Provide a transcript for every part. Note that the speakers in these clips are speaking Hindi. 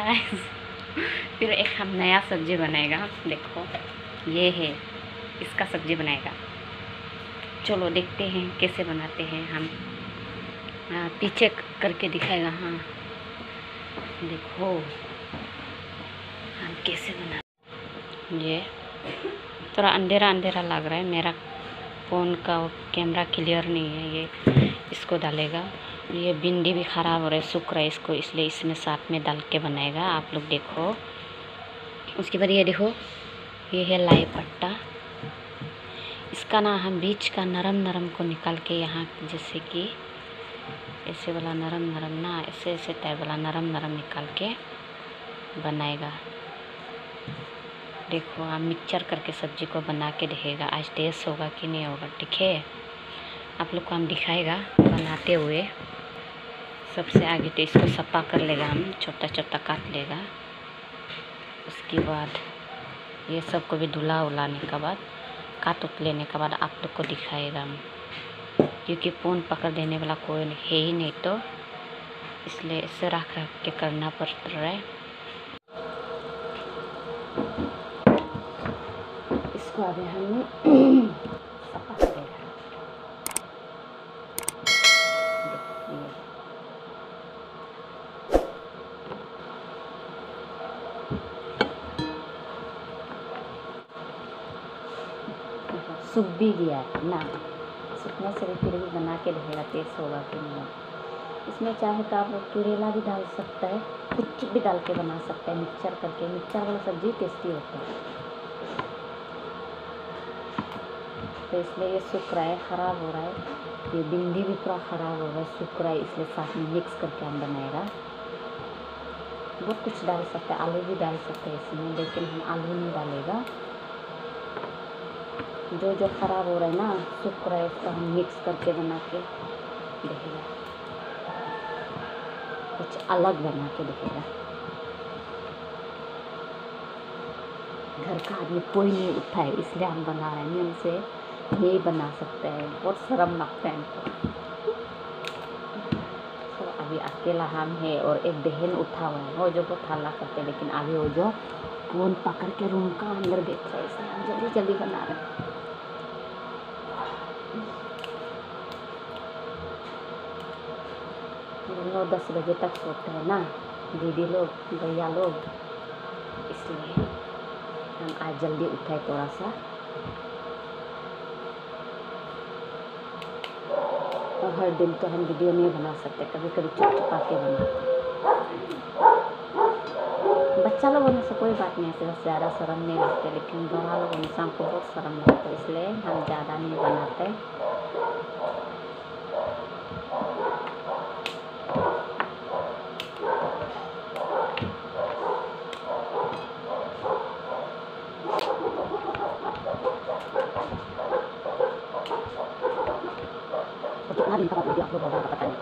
गाइस। फिर एक हम नया सब्जी बनाएगा। देखो ये है, इसका सब्जी बनाएगा। चलो देखते हैं कैसे बनाते हैं हम। पीछे करके दिखाएगा। हाँ देखो हम कैसे बना। ये थोड़ा अंधेरा अंधेरा लग रहा है, मेरा फ़ोन का कैमरा क्लियर नहीं है। ये इसको डालेगा। ये भिंडी भी ख़राब हो रहा है, सूख रहा है इसको, इसलिए इसमें साथ में डाल के बनाएगा। आप लोग देखो। उसके बाद ये देखो, ये है लाई पट्टा। इसका ना हम बीच का नरम नरम को निकाल के यहाँ, जैसे कि ऐसे वाला नरम नरम ना, ऐसे ऐसे टाइप वाला नरम नरम निकाल के बनाएगा। देखो हम मिक्सचर करके सब्जी को बना के देखेगा, आज टेस्ट होगा कि नहीं होगा। ठीक है, आप लोग को हम दिखाएगा बनाते हुए। सबसे आगे तो इसको सफा कर लेगा, हम छोटा छोटा काट लेगा। उसके बाद ये सब को भी धुला उलाने के बाद, काट उठ लेने के बाद आप लोग को दिखाएगा हम, क्योंकि फ़ोन पकड़ देने वाला कोई है ही नहीं, तो इसलिए इसे रख रख के करना पड़ रहा है। इसको अभी हम सफा करेगा। सूख भी गया ना, सूखने से फिर भी बना के रहेगा, टेस्ट होगा कि नहीं। इसमें चाहे तो आप करेला भी डाल सकता है, कुछ भी डाल के बना सकते हैं मिक्सचर करके। मिक्सचर वाला सब्जी टेस्टी होता है। तो इसलिए ये सूख रहा है, ख़राब हो रहा है। ये भिंडी भी पूरा ख़राब हो रहा है, सूख रहा है, इसलिए साथ में मिक्स करके हम बनाएगा। बहुत कुछ डाल सकते हैं, आलू भी डाल सकते हैं इसमें, लेकिन हम आलू नहीं डालेगा। जो जो ख़राब हो रहा है ना, सूख रहा है, उसको हम मिक्स करके बना के देखेगा, कुछ अलग बना के देखेगा। घर का आदमी कोई नहीं उठा है, इसलिए हम बना रहे हैं। हमसे नहीं बना सकते हैं, बहुत शर्म लगता है हमको। तो अभी अकेला हम है और एक बहन उठा हुआ है, वो जो बहुत हल्ला करते हैं, लेकिन अभी वो जो फ़ोन पकड़ के रूम का अंदर बैठ रहा है, इसलिए हम जल्दी जल्दी बना रहे हैं। 9-10 बजे तक सोते हैं ना दीदी लोग, भैया लोग, इसलिए हम आज जल्दी उठे थोड़ा सा। और हर दिन तो हम वीडियो नहीं बना सकते, कभी कभी चुप चुपा के बनाते। बच्चा लोग होने से कोई बात नहीं, ऐसे बस ज़्यादा शर्म नहीं लगते, लेकिन बड़ा लोग होने से हमको बहुत शर्म लगता है, इसलिए हम ज़्यादा नहीं बनाते। कितना दिन का वीडियो अपलोड होगा पता नहीं।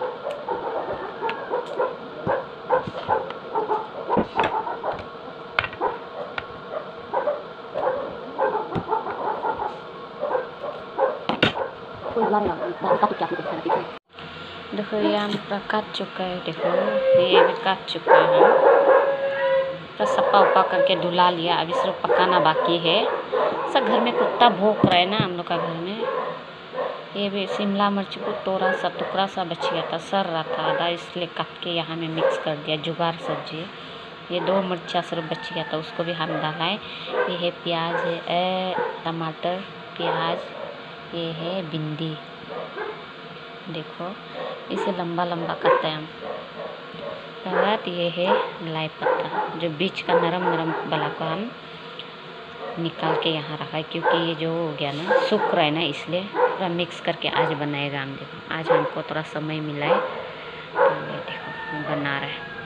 देखो ये हम पूरा काट चुका है, देखो ये भी काट चुका है, पूरा सपा उपा करके धुला लिया। अभी सिर्फ पकाना बाकी है। सब घर में कुत्ता भौंक रहा है ना हम लोग का घर में। ये भी शिमला मिर्च को थोड़ा सा टुकड़ा सा बच गया था, सर रहा था आधा, इसलिए काट के यहाँ में मिक्स कर दिया। जुगाड़ सब्जी, ये 2 मिर्चा सिर्फ बच गया था, उसको भी हम डाला है। ये है प्याज है, टमाटर, प्याज, ये है भिंडी। देखो इसे लंबा लंबा काटते हैं हम। तो ये है लाई पत्ता, जो बीच का नरम नरम वाला को हम निकाल के यहाँ रखा है, क्योंकि ये जो हो गया ना, सूख रहा है ना, इसलिए पूरा मिक्स करके आज बनाएगा हम। देखो आज हमको थोड़ा समय मिला है, तो ये देखो हम बना रहे हैं।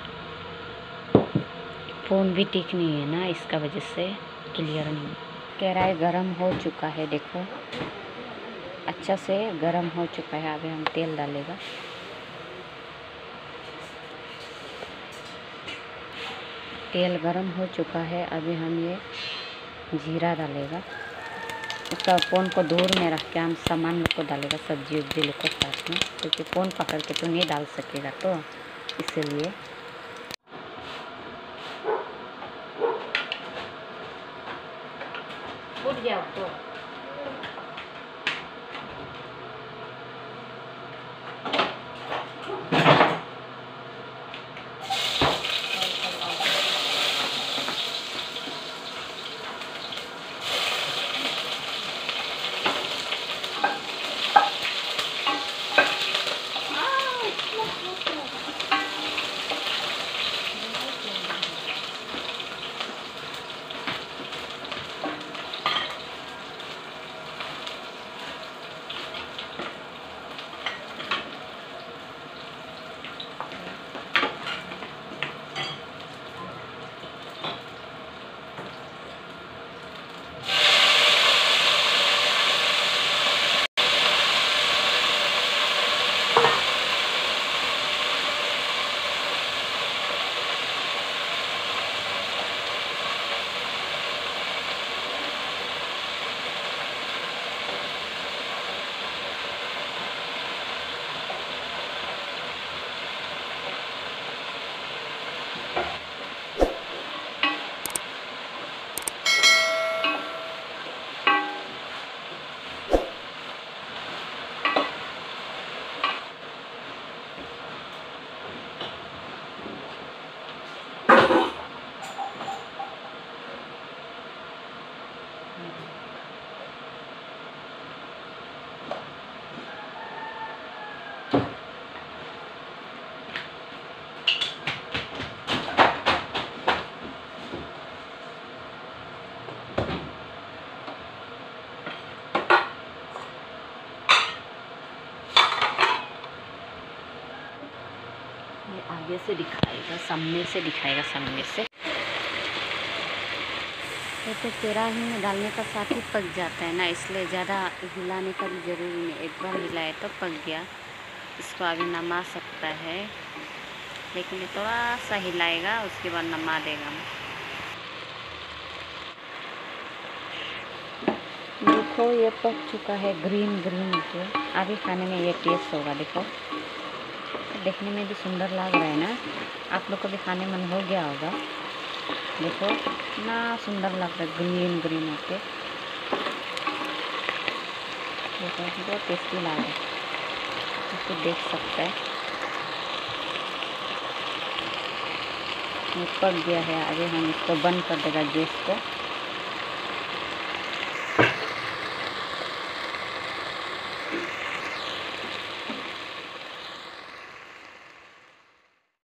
फ़ोन भी ठीक नहीं है ना, इसका वजह से क्लियर नहीं। कढ़ाई गरम हो चुका है, देखो अच्छा से गरम हो चुका है। अभी हम तेल डालेगा। तेल गरम हो चुका है, अभी हम ये जीरा डालेगा। उसका फ़ोन को दूर में रख के हम सामान लोग को डालेगा, सब्जी उब्जी लोग को साथ में, क्योंकि फ़ोन पकड़ के तो नहीं डाल सकेगा, तो इसलिए उठ जाओ तो। ये आगे से दिखाएगा, सामने से दिखाएगा, सामने से। ये तो कढ़ाई में डालने का साथ ही पक जाता है ना, इसलिए ज़्यादा हिलाने का भी ज़रूरी नहीं। एक बार हिलाए तो पक गया। इसको अभी नमा सकता है, लेकिन ये थोड़ा सा हिलाएगा, उसके बाद नमा देगा। देखो ये पक चुका है, ग्रीन ग्रीन के। अभी खाने में ये टेस्ट होगा। देखो देखने में भी सुंदर लग रहा है ना, आप लोग को भी खाने मन हो गया होगा। देखो ना, सुंदर लग रहा है ग्रीन ग्रीन होके। देखो बहुत टेस्टी लग रहा है, इसको देख सकते हैं। ये पक गया है, अभी हम इसको बंद कर देगा गैस को।